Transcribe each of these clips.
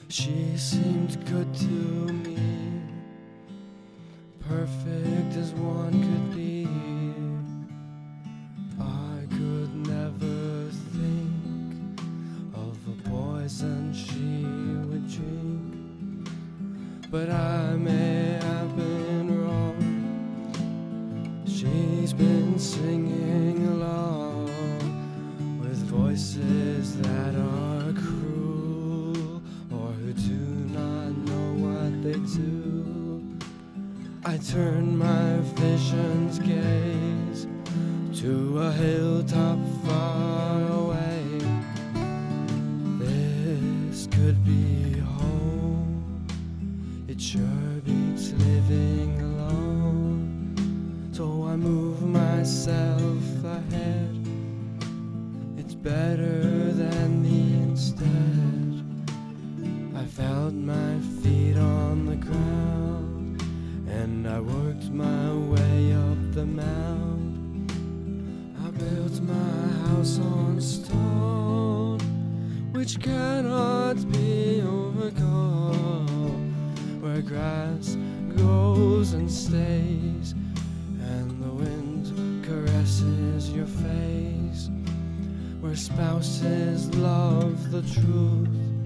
She seemed good to me, perfect as one could be. I could never think of the poison she would drink, but I may have been wrong. She's been singing along with voices that are cruel, or who do not know what they do. I turn my vision's gaze to a hilltop far away. This could be home. It sure beats living alone. So I move myself ahead. It's better than the instead. I felt my feet on the ground, and I worked my way up the mound. I built my house on stone, which cannot be overcome, where grass grows and stays, and the wind caresses your face, where spouses love the truth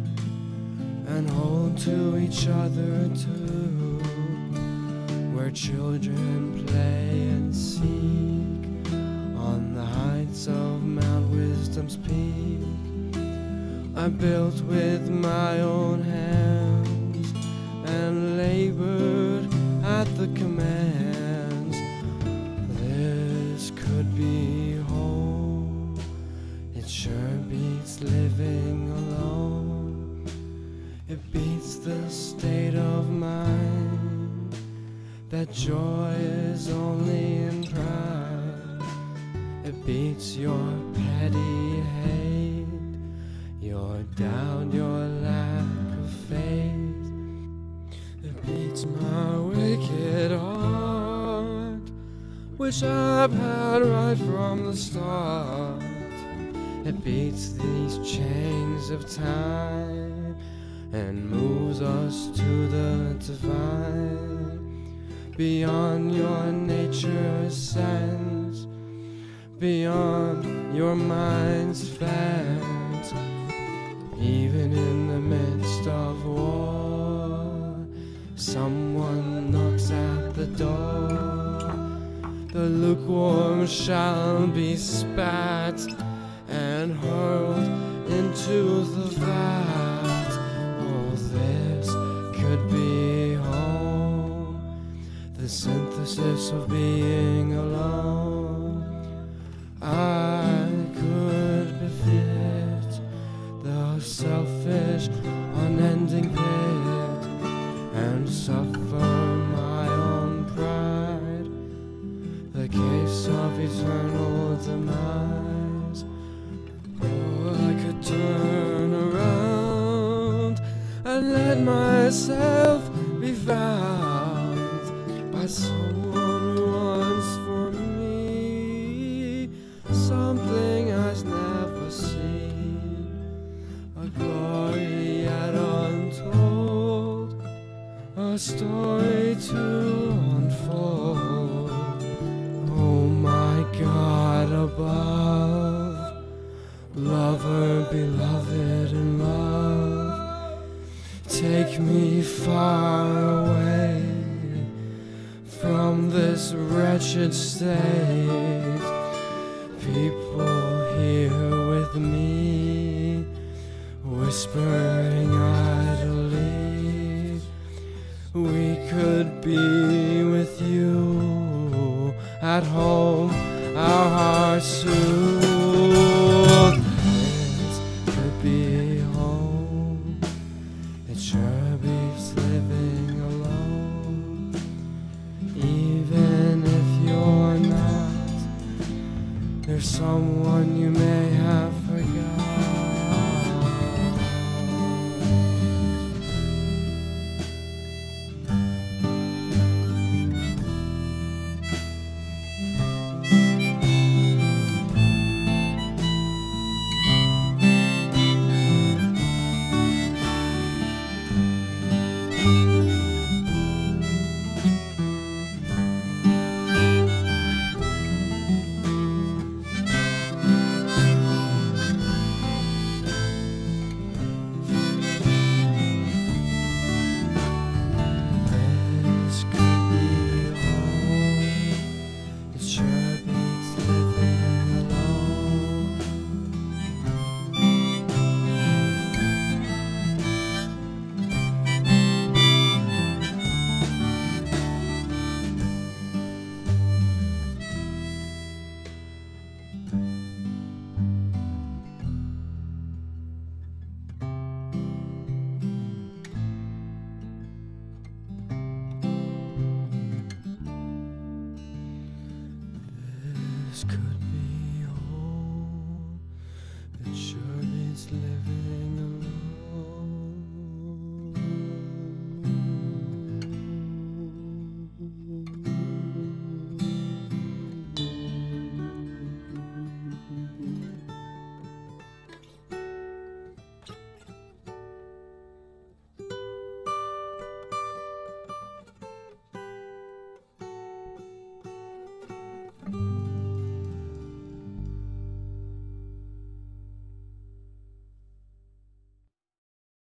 and hold to each other too, where children play and seek on the heights of Mount Wisdom's peak. I built with my own hands and labored at the commands. This could be home. It sure beats living alone. It beats the state of mind that joy is only in pride. It beats your petty hate, your doubt, your lack of faith. It beats my wicked heart, which I've had right from the start. It beats these chains of time and moves us to the divine, beyond your nature's sense, beyond your mind's fence. Even in the midst of war, someone knocks at the door. The lukewarm shall be spat and hurled into the vat. Oh, this could be home, the synthesis of being alone. I could befit the selfish, unending pit and suffer my own pride, the case of eternal demise. Or I could turn around and let myself be found by someone who wants for me something I've never seen, a glory yet untold, a story to unfold. Oh my God above, lover, beloved in love, take me far away from this wretched state. People here with me, whispering idly, we could be with you at home, our hearts soothed. This could be home. It sure beats living alone. Even if you're not, there's someone you may